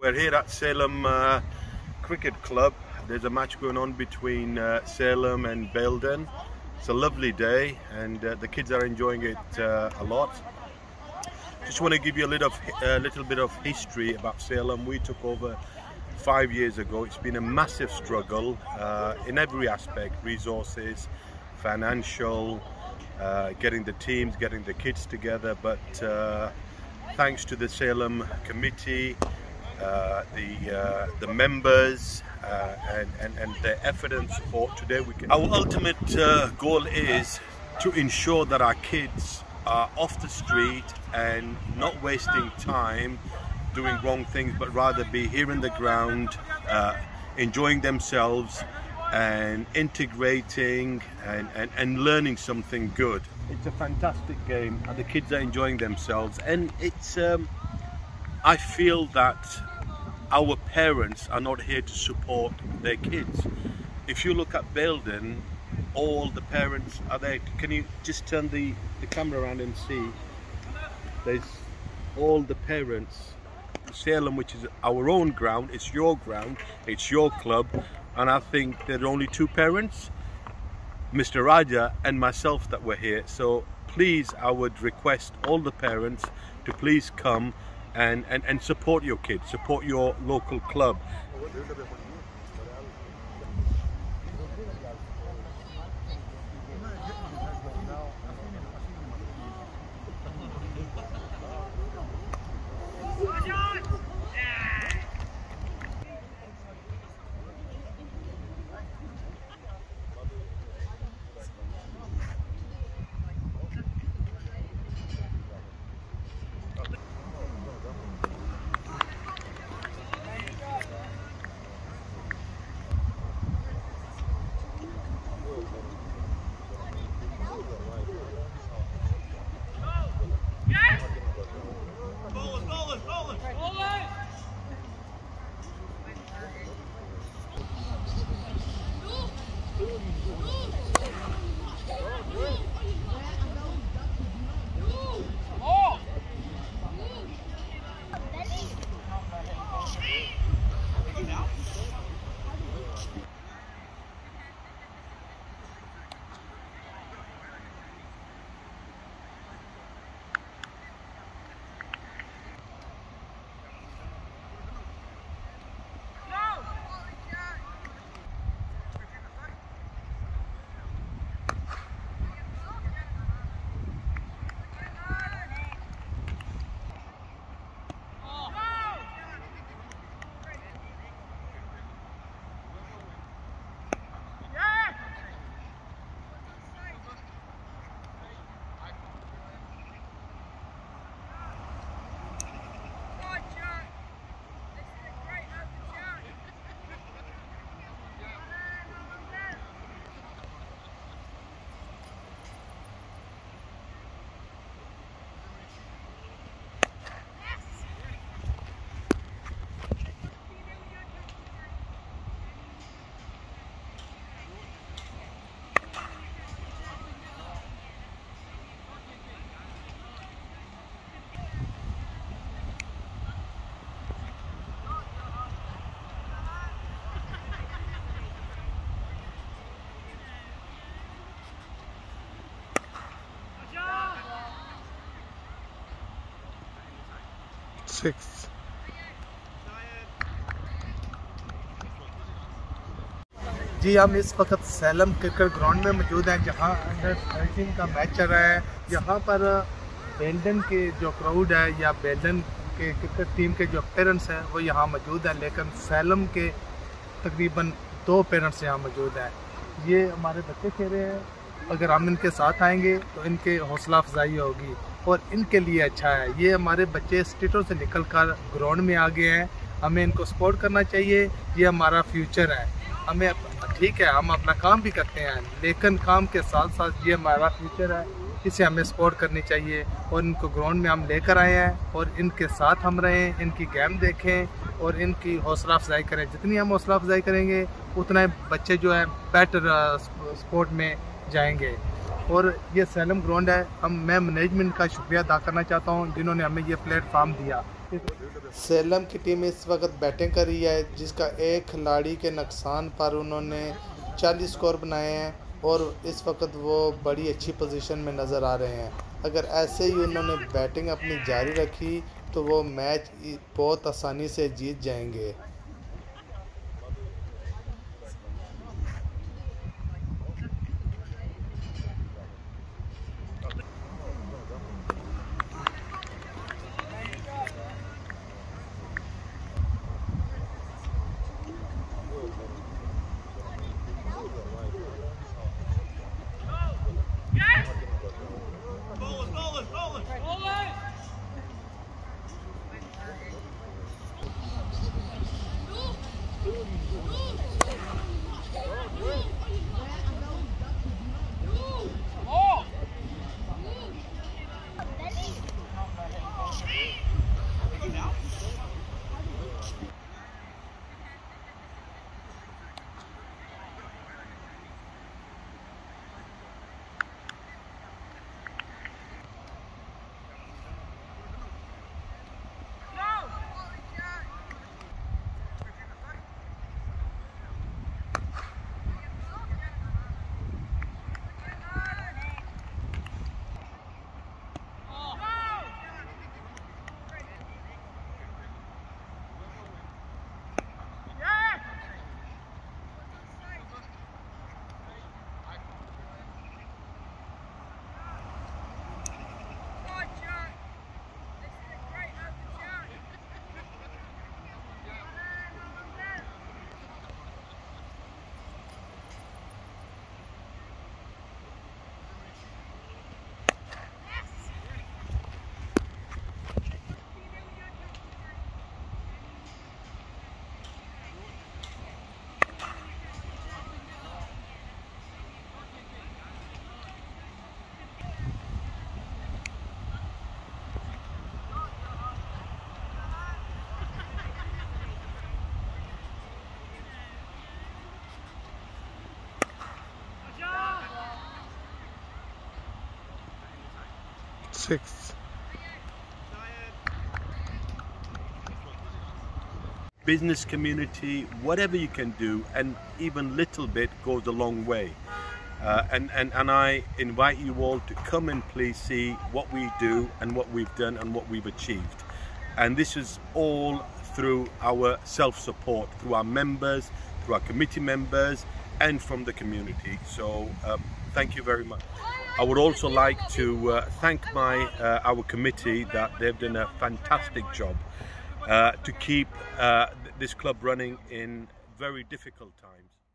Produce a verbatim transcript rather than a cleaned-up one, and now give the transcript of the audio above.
We're here at Salem uh, Cricket Club. There's a match going on between uh, Salem and Belden. It's a lovely day and uh, the kids are enjoying it uh, a lot. Just want to give you a little, a little bit of history about Salem. We took over five years ago. It's been a massive struggle uh, in every aspect: resources, financial, uh, getting the teams, getting the kids together. But uh, thanks to the Salem committee, uh, the uh, the members, uh, and, and and their effort and support, today we can. Our ultimate uh, goal is to ensure that our kids are off the street and not wasting time doing wrong things, but rather be here in the ground, uh, enjoying themselves and integrating and, and, and learning something good. It's a fantastic game and the kids are enjoying themselves, and it's um, I feel that our parents are not here to support their kids. If you look at Belden, all the parents are there. Can you just turn the, the camera around and see? There's all the parents. Salem, which is our own ground, it's your ground, it's your club, and I think there are only two parents, Mister Raja and myself, that were here. So please, I would request all the parents to please come and, and, and support your kids, support your local club. Six. जी, हम इस वक्त slam cricket ground में मौजूद हैं, जहां under thirteen का match चल रहा है। यहाँ पर बेल्डन के जो क्राउड है या बेल्डन के क्रिकेट टीम के जो पेरेंट्स हैं वो यहाँ मौजूद हैं, लेकिन सैलम के तकरीबन दो पेरेंट्स यहाँ मौजूद हैं। ये हमारे बच्चे खेल रहे हैं, अगर हम इनके साथ आएंगे तो इनके हौसला अफजाई होगी और इनके लिए अच्छा है। ये हमारे बच्चे स्टेटों से निकल कर ग्राउंड में आ गए हैं, हमें इनको सपोर्ट करना चाहिए। ये हमारा फ्यूचर है। हमें ठीक है, हम अपना काम भी करते हैं, लेकिन काम के साथ साथ ये हमारा फ्यूचर है, इसे हमें सपोर्ट करनी चाहिए। और इनको ग्राउंड में हम लेकर आए हैं और इनके साथ हम रहें, इनकी गेम देखें और इनकी हौसला अफजाई करें। जितनी हम हौसला अफजाई करेंगे उतना बच्चे जो है बेटर स्पोर्ट में जाएंगे। और ये सैलम ग्राउंड है। हम मैं मैनेजमेंट का शुक्रिया अदा करना चाहता हूँ जिन्होंने हमें ये प्लेटफार्म दिया। सैलम की टीम इस वक्त बैटिंग कर रही है, जिसका एक खिलाड़ी के नुकसान पर उन्होंने चालीस स्कोर बनाए हैं और इस वक्त वो बड़ी अच्छी पोजीशन में नज़र आ रहे हैं। अगर ऐसे ही उन्होंने बैटिंग अपनी जारी रखी तो वो मैच बहुत आसानी से जीत जाएंगे। Six. Business community, whatever you can do, and even little bit goes a long way. Uh, and, and, and I invite you all to come and please see what we do and what we've done and what we've achieved. And this is all through our self-support, through our members, through our committee members, and from the community. So um, thank you very much. I would also like to uh, thank my uh, our committee that they've done a fantastic job uh, to keep uh, this club running in very difficult times.